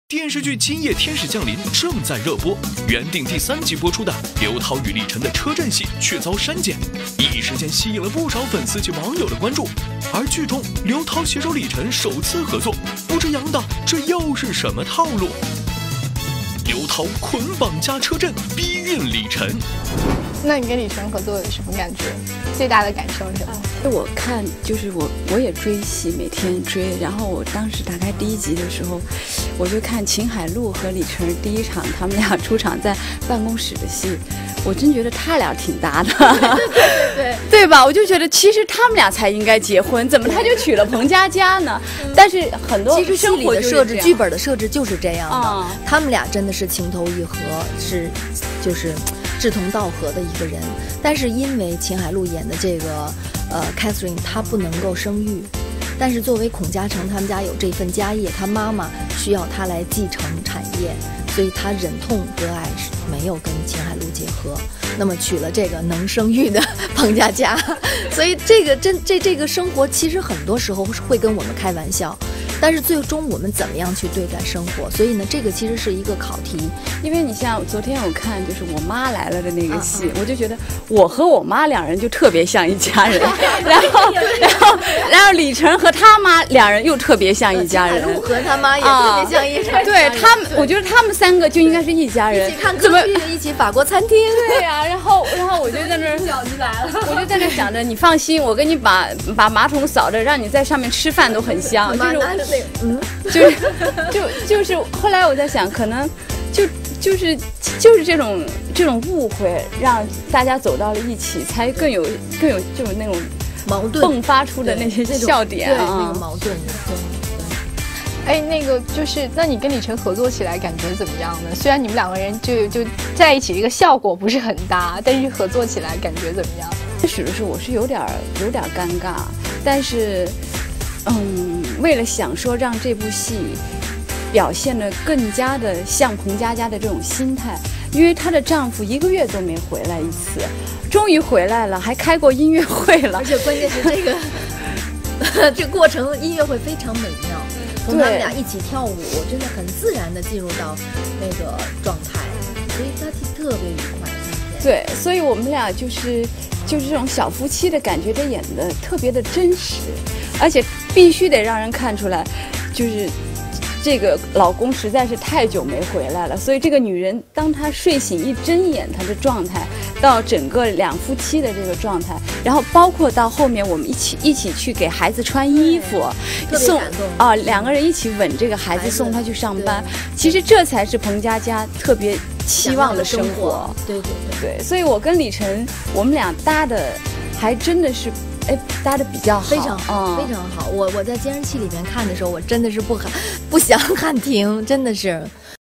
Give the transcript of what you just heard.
电视剧《今夜天使降临》正在热播，原定第3集播出的刘涛与李晨的车震戏却遭删减，一时间吸引了不少粉丝及网友的关注。而剧中刘涛携手李晨首次合作，不知杨导这又是什么套路？刘涛捆绑加车震，逼孕李晨。 那你跟李晨合作有什么感觉？最大的感受是什么？ 我看就是我也追戏，每天追。然后我当时打开第1集的时候，我就看秦海璐和李晨第一场他们俩出场在办公室的戏，我真觉得他俩挺搭的，对吧？我就觉得其实他们俩才应该结婚，怎么他就娶了彭佳佳呢？但是很多其实戏里的设置、剧本的设置就是这样的，他们俩真的是情投意合，就是志同道合的一个人。但是因为秦海璐演的这个Catherine 她不能够生育，但是作为孔嘉诚他们家有这份家业，他妈妈需要他来继承产业，所以他忍痛割爱，没有跟秦海璐结合，那么娶了这个能生育的彭佳佳。所以这个生活其实很多时候会跟我们开玩笑，但是最终我们怎么样去对待生活？所以呢，这个其实是一个考题。 因为你像昨天我看就是我妈来了的那个戏，我就觉得我和我妈2人就特别像一家人，然后李晨和他妈2人又特别像一家人， 陆和他妈也特别像一家人。 对他们，我觉得他们3个就应该是一家人， 一起看歌剧，一起法国餐厅。 对呀，然后我就在那儿，我就在那想着，你放心，我给你把马桶扫着，让你在上面吃饭都很香。就是后来我在想，可能就是这种误会，让大家走到了一起，才更有就是那种矛盾迸发出的那些笑点啊， 那个矛盾。 哎，那个就是，那你跟李晨合作起来感觉怎么样呢？虽然你们2个人就在一起，这个效果不是很大，但是合作起来感觉怎么样？ 开始的时候我是有点尴尬，但是为了想说让这部戏表现得更加的像彭佳佳的这种心态，因为她的丈夫1个月都没回来一次，终于回来了，还开过音乐会了， 而且关键是这个这过程音乐会非常美妙，从他们俩一起跳舞，真的很自然的进入到那个状态，所以他特别愉快。 对，所以我们俩就是这种小夫妻的感觉，得演得特别的真实，而且必须得让人看出来，就是这个老公实在是太久没回来了，所以这个女人当她睡醒一睁眼，她的状态，到整个2夫妻的这个状态，然后包括到后面我们一起去给孩子穿衣服，送2个人一起吻这个孩子，送他去上班，其实这才是彭佳佳特别期望的生活。对，所以我跟李晨我们俩搭的还真的是搭的比较好， 非常好，非常好。我在监视器里面看的时候，我真的是不想喊停，真的是。